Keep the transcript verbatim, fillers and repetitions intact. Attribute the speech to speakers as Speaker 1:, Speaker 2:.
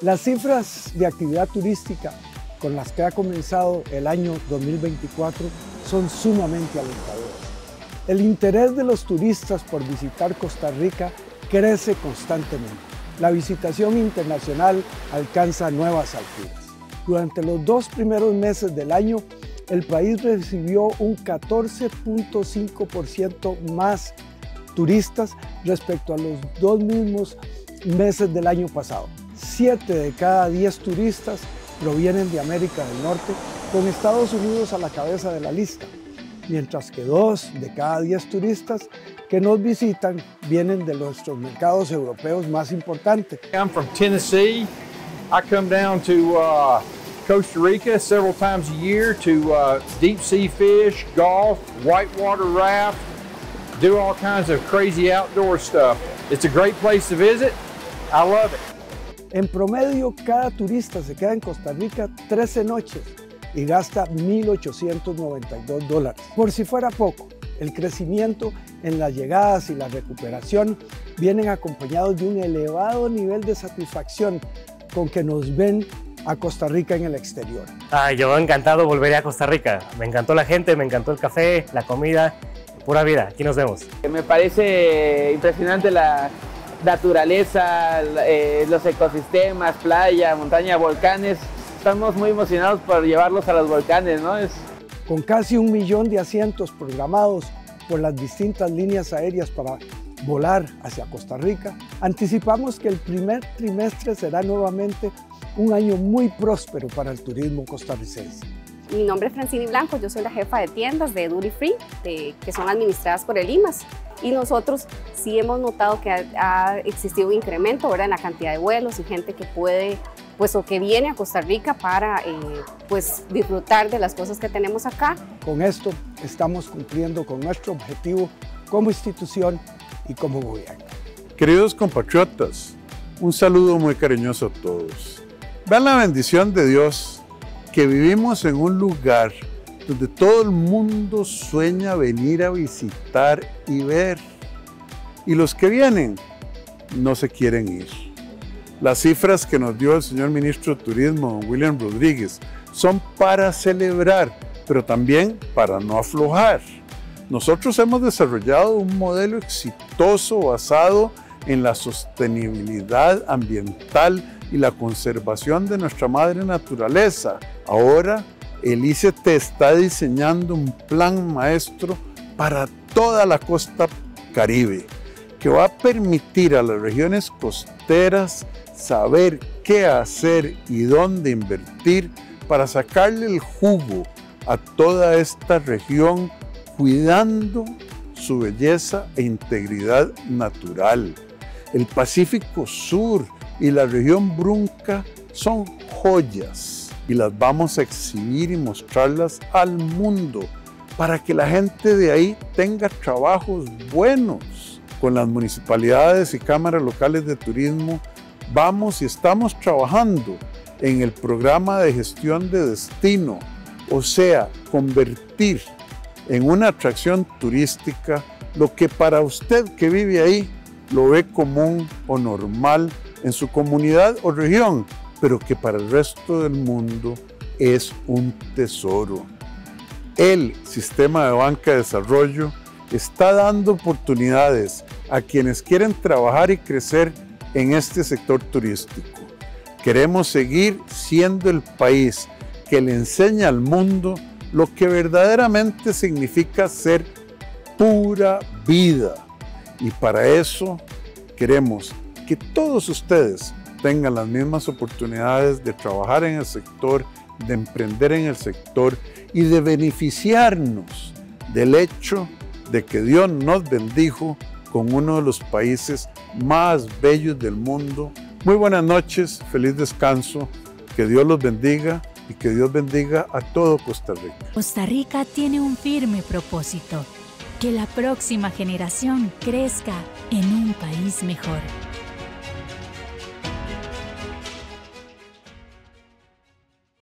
Speaker 1: Las cifras de actividad turística con las que ha comenzado el año dos mil veinticuatro son sumamente alentadoras. El interés de los turistas por visitar Costa Rica crece constantemente. La visitación internacional alcanza nuevas alturas. Durante los dos primeros meses del año, el país recibió un catorce punto cinco por ciento más turistas respecto a los dos mismos meses del año pasado. Siete de cada diez turistas provienen de América del Norte, con Estados Unidos a la cabeza de la lista, mientras que dos de cada diez turistas que nos visitan vienen de nuestros mercados europeos más importantes.
Speaker 2: I'm from Tennessee. I come down to uh, Costa Rica several times a year to uh, deep sea fish, golf, whitewater raft, do all kinds of crazy outdoor stuff. It's a great place to visit. I love it.
Speaker 1: En promedio, cada turista se queda en Costa Rica trece noches y gasta mil ochocientos noventa y dos dólares. Por si fuera poco, el crecimiento en las llegadas y la recuperación vienen acompañados de un elevado nivel de satisfacción con que nos ven a Costa Rica en el exterior.
Speaker 3: Ah, yo encantado volveré a Costa Rica. Me encantó la gente, me encantó el café, la comida, pura vida. Aquí nos vemos.
Speaker 4: Me parece impresionante la naturaleza, eh, los ecosistemas, playa, montaña, volcanes. Estamos muy emocionados por llevarlos a los volcanes, ¿no? Es...
Speaker 1: Con casi un millón de asientos programados por las distintas líneas aéreas para volar hacia Costa Rica, anticipamos que el primer trimestre será nuevamente un año muy próspero para el turismo costarricense.
Speaker 5: Mi nombre es Francini Blanco, yo soy la jefa de tiendas de Duty Free, de, que son administradas por el I M A S. Y nosotros sí hemos notado que ha, ha existido un incremento, ¿verdad?, en la cantidad de vuelos y gente que puede, pues, o que viene a Costa Rica para eh, pues, disfrutar de las cosas que tenemos acá.
Speaker 1: Con esto estamos cumpliendo con nuestro objetivo como institución y como gobierno.
Speaker 6: Queridos compatriotas, un saludo muy cariñoso a todos. Vean la bendición de Dios, que vivimos en un lugar donde todo el mundo sueña venir a visitar y ver. Y los que vienen no se quieren ir. Las cifras que nos dio el señor ministro de Turismo, don William Rodríguez, son para celebrar, pero también para no aflojar. Nosotros hemos desarrollado un modelo exitoso basado en la sostenibilidad ambiental y la conservación de nuestra madre naturaleza. Ahora, el I C T está diseñando un plan maestro para toda la costa caribe, que va a permitir a las regiones costeras saber qué hacer y dónde invertir para sacarle el jugo a toda esta región, cuidando su belleza e integridad natural. El Pacífico Sur y la región Brunca son joyas y las vamos a exhibir y mostrarlas al mundo para que la gente de ahí tenga trabajos buenos. Con las municipalidades y cámaras locales de turismo vamos y estamos trabajando en el programa de gestión de destino, o sea, convertir en una atracción turística lo que para usted que vive ahí lo ve común o normal en su comunidad o región, pero que para el resto del mundo es un tesoro. El Sistema de Banca de Desarrollo está dando oportunidades a quienes quieren trabajar y crecer en este sector turístico. Queremos seguir siendo el país que le enseña al mundo lo que verdaderamente significa ser pura vida. Y para eso queremos que todos ustedes tengan las mismas oportunidades de trabajar en el sector, de emprender en el sector y de beneficiarnos del hecho de que Dios nos bendijo con uno de los países más bellos del mundo. Muy buenas noches, feliz descanso, que Dios los bendiga y que Dios bendiga a todo Costa Rica.
Speaker 7: Costa Rica tiene un firme propósito: que la próxima generación crezca en un país mejor.